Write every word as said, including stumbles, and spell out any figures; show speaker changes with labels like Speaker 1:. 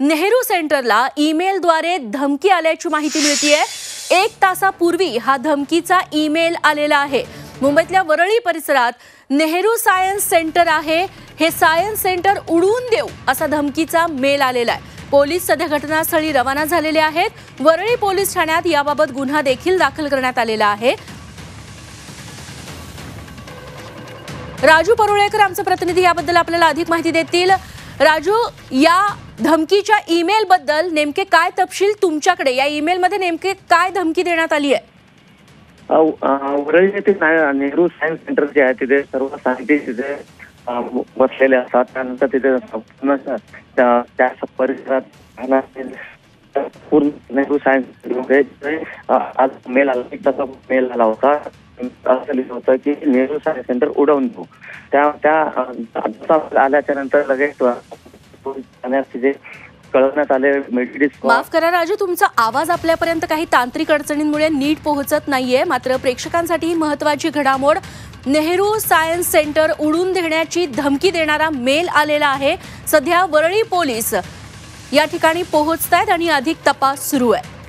Speaker 1: नेहरू सेंटरला ईमेलद्वारे धमकी आल्याची माहिती मिळतेय। एक तासापूर्वी हा धमकीचा ईमेल आलेला आहे। मुंबईतल्या वरळी परिसरात नेहरू सायन्स सेंटर आहे। हे सायन्स सेंटर उडवून देऊ असा धमकीचा मेल आलेला आहे। पोलीस सध्या घटनास्थळी रवाना झालेले आहेत। वरळी पोलीस ठाण्यात याबाबत गुन्हा देखील दाखल करण्यात आलेला आहे। राजू परुळेकर आमचे प्रतिनिधी याबद्दल आपल्याला अधिक माहिती देतील। राजू, या धमकीच्या ईमेल बद्दल नेमके काय तपशील तुमच्याकडे? या ईमेल मध्ये नेमके काय धमकी देण्यात आली आहे?
Speaker 2: वरळी येथील नेहरू सायन्स सेंटर जे आहे तिथे सर्व सायंटिस्ट तिथे बसलेले असतात। त्यानंतर तिथे त्या परिसरात पूर्ण नेहरू सायन्स आज मेल आला एक तासा मेल आला होता। असं लिहिलं होतं की नेहरू सायन्स सेंटर उडवून देऊ। त्या त्या आल्याच्या नंतर लगेच तिथे कळवण्यात आले।
Speaker 1: माफ करा राजू, तुमचा आवाज आपल्यापर्यंत काही तांत्रिक अडचणींमुळे नीट पोहोचत नाहीये। मात्र प्रेक्षकांसाठी महत्त्वाची घडामोड, नेहरू सायन्स सेंटर उडवून देण्याची धमकी देणारा मेल आलेला आहे। सध्या वरळी पोलीस या ठिकाणी पोहोचतायत आणि अधिक तपास सुरू आहे।